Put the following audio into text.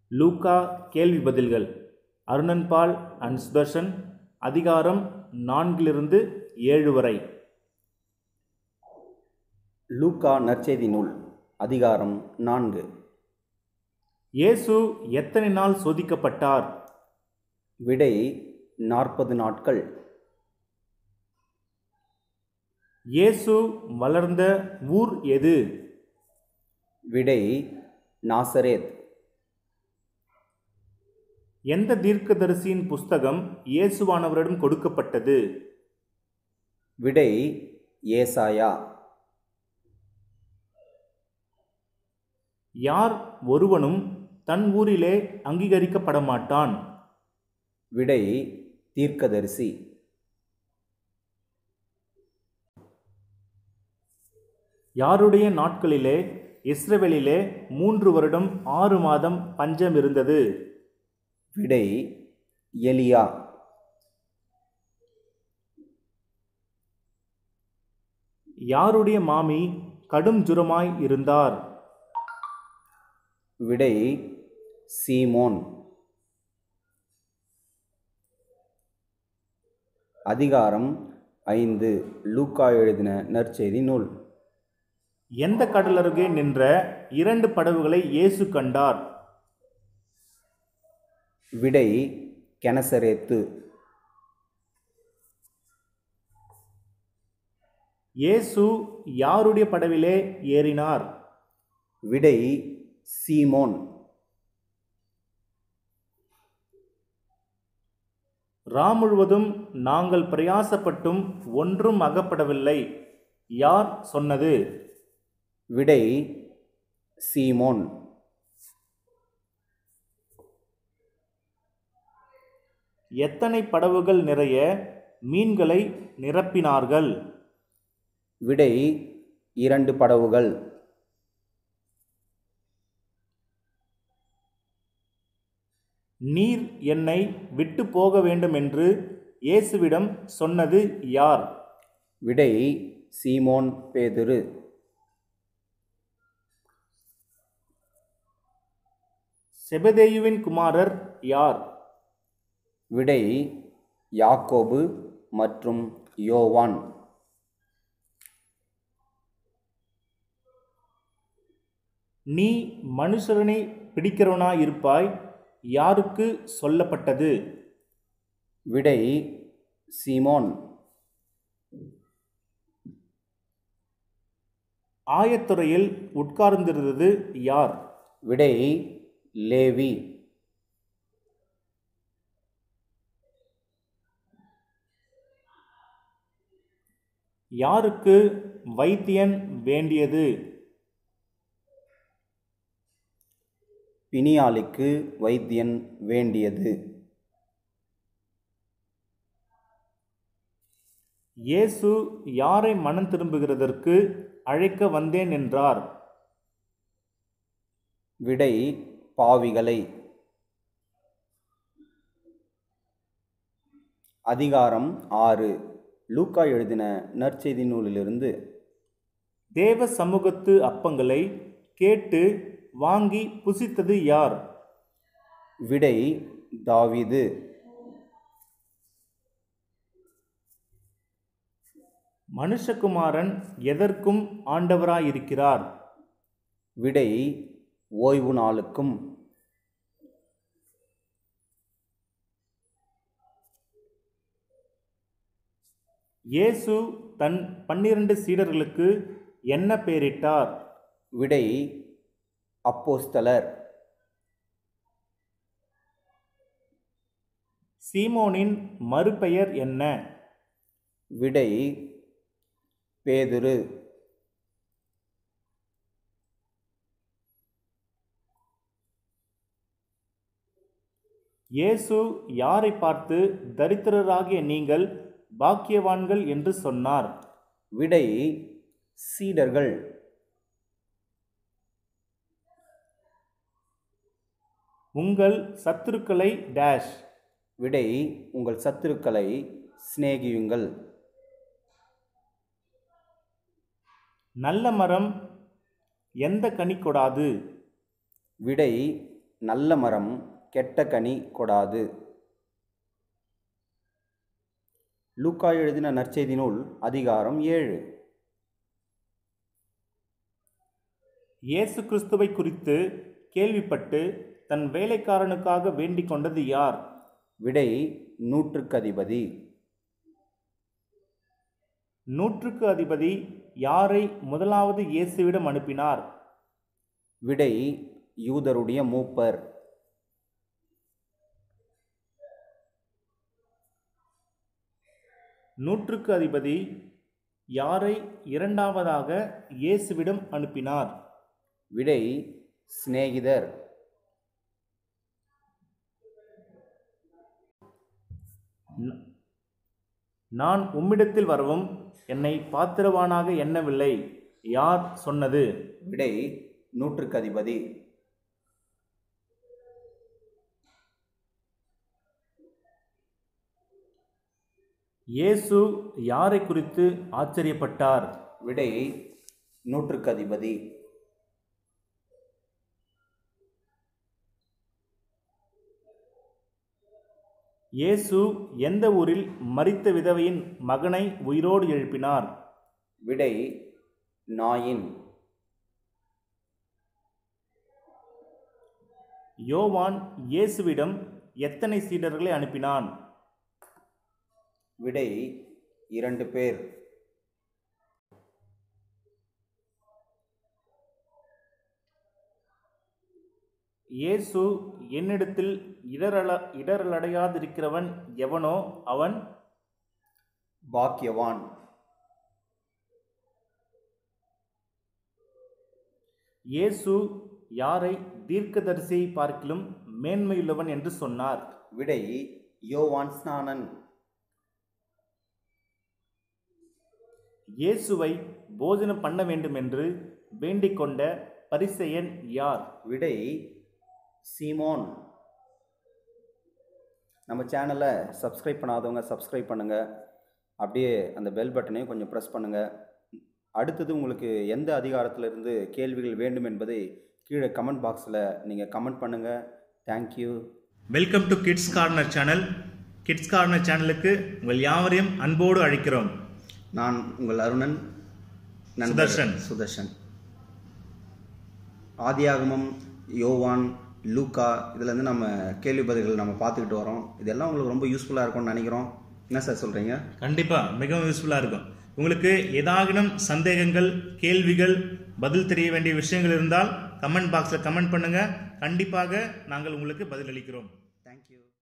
லூக்கா கேள்வி பதில்கள் Arunan ball and Sudarshan அதிகாரம் 4-7 வரை. லூக்கா நற்செய்தி நூல் அதிகாரம் 4. இயேசு எத்தனை நாள் சோதிக்கப்பட்டார்? விடை 40 நாட்கள். இயேசு வளர்ந்த ஊர் எது? விடை நாசரேத். எந்த தீர்க்கதரிசியின் புஸ்தகம் இயேசுவானவரிடம் கொடுக்கப்பட்டது? விடை ஏசாயா. யார் ஒருவனும் தன் ஊரிலே அங்கீகரிக்கப்பட மாட்டான்? விடை தீர்க்கதரிசி. யாருடைய நாட்களிலே இஸ்ரவேலிலே 3 வருடம் 6 மாதம் பஞ்சம் இருந்தது? விடை எலியா. யாருடைய மாமி கடும் ஜுரமாய் இருந்தார்? விடை சீமோன். அதிகாரம் 5. லூக்கா எழுதின நற்செய்தி நூல். எந்த கடலருகே நின்ற 2 படகுகளை இயேசு கண்டார்? விடை கெனசரேத்து. இயேசு யாருடைய படவிலே ஏறினார்? விடை சீமோன். முழுவதும் நாங்கள் பிரயாசப்பட்டும் ஒன்றும் அகப்படவில்லை, யார் சொன்னது? விடை சீமோன். எத்தனை படகுகள் நிறைய மீன்களை நிரப்பினார்கள்? விடை 2 படகுகள். நீர் என்னை விட்டு போக வேண்டும் என்று இயேசுவிடம் சொன்னது யார்? விடை சீமோன் பேதுரு. செபதேயுவின் குமாரர் யார்? விடை யாக்கோபு மற்றும் யோவான். நீ மனுஷரனை பிடிக்கிறவனாயிருப்பாய், யாருக்கு சொல்லப்பட்டது? விடை சீமோன். ஆயத்துறையில் உட்கார்ந்திருந்தது யார்? விடை லேவி. யாருக்கு வைத்தியன் வேண்டியது? பிணியாளிக்கு வைத்தியன் வேண்டியது. இயேசு யாரை மனம் திரும்புகிறதற்கு அழைக்க வந்தேன் என்றார்? விடை பாவிகளை. அதிகாரம் 6. லூக்கா எழுதின நற்செய்தி நூலிலிருந்து. தேவ சமூகத்து அப்பங்களை கேட்டு வாங்கி புசித்தது யார்? விடை தாவீது. மனுஷகுமாரன் எதற்கும் ஆண்டவராயிருக்கிறார்? விடை ஓய்வு நாளுக்கும். இயேசு தன் 12 சீடர்களுக்கு என்ன பெயரிட்டார்? விடை அப்போஸ்தலர். சீமோனின் மறுபெயர் என்ன? விடை பேதுரு. இயேசு யாரை பார்த்து தரித்திரராகிய நீங்கள் பாக்கியவான்கள் என்று சொன்னார்? விடை சீடர்கள். உங்கள் சத்துருக்களை டேஷ். விடை உங்கள் சத்துருக்களை சிநேகியுங்கள். நல்ல மரம் எந்த கனி கொடாது? விடை நல்ல மரம் கெட்ட கனி கொடாது. லூக்கா எழுதின நற்செய்தி நூல் அதிகாரம் 7. இயேசு கிறிஸ்துவை குறித்து கேள்விப்பட்டு தன் வேலைக்காரனுக்காக வேண்டிக் கொண்டது யார்? விடை நூற்றுக்கு அதிபதி. நூற்றுக்கு அதிபதி யாரை முதலாவது இயேசுவிடம் அனுப்பினார்? விடை யூதருடைய மூப்பர். நூற்றுக்கு அதிபதி யாரை இரண்டாவதாக இயேசுவிடம் அனுப்பினார்? விடை சிநேகிதர். நான் உம்மிடத்தில் வரவும் என்னை பாத்திரவானாக எண்ணவில்லை யார் சொன்னது? விடை நூற்றுக்கு அதிபதி. இயேசு யாரை குறித்து ஆச்சரியப்பட்டார்? விடை நூற்றுக்கு அதிபதி. இயேசு எந்த ஊரில் மரித்த விதவையின் மகனை உயிரோடு எழுப்பினார்? விடை நாயின். யோவான் இயேசுவிடம் எத்தனை சீடர்களை அனுப்பினான்? விடை 2 பேர். இயேசு என்னிடத்தில் இடரலடையாதிருக்கிறவன் எவனோ அவன் பாக்கியவான். இயேசு யாரை தீர்க்கதரிசியை பார்க்கிலும் மேன்மையுள்ளவன் என்று சொன்னார்? விடை யோவான் ஸ்நானன். இயேசுவை போஜனம் பண்ண வேண்டும் என்று வேண்டிக் கொண்ட பரிசேயன் யார்? விடை சீமோன். நம்ம சேனலை சப்ஸ்கிரைப் பண்ணாதவங்க சப்ஸ்கிரைப் பண்ணுங்கள். அப்படியே அந்த பெல் பட்டனையும் கொஞ்சம் ப்ரெஸ் பண்ணுங்கள். அடுத்தது உங்களுக்கு எந்த அதிகாரத்திலிருந்து கேள்விகள் வேண்டும் என்பதை கீழே கமெண்ட் பாக்ஸில் நீங்கள் கமெண்ட் பண்ணுங்கள். Thank you. Welcome to kids corner channel. Kids corner சேனலுக்கு உங்கள் யாவரையும் அன்போடு அழைக்கிறோம். நான் உங்கள் அருணன், சுதர்சன். ஆதியாகமம், யோவான், லூக்கா இதிலேருந்து நம்ம கேள்வி பதில்கள் நம்ம பார்த்துக்கிட்டு வரோம். இதெல்லாம் உங்களுக்கு ரொம்ப யூஸ்ஃபுல்லாக இருக்கும்னு நினைக்கிறோம். என்ன சார் சொல்கிறீங்க? கண்டிப்பாக மிகவும் யூஸ்ஃபுல்லாக இருக்கும். உங்களுக்கு ஏதாகினும் சந்தேகங்கள், கேள்விகள், பதில் தெரிய வேண்டிய விஷயங்கள் இருந்தால் கமெண்ட் பாக்ஸில் கமெண்ட் பண்ணுங்கள். கண்டிப்பாக நாங்கள் உங்களுக்கு பதிலளிக்கிறோம். தேங்க்யூ.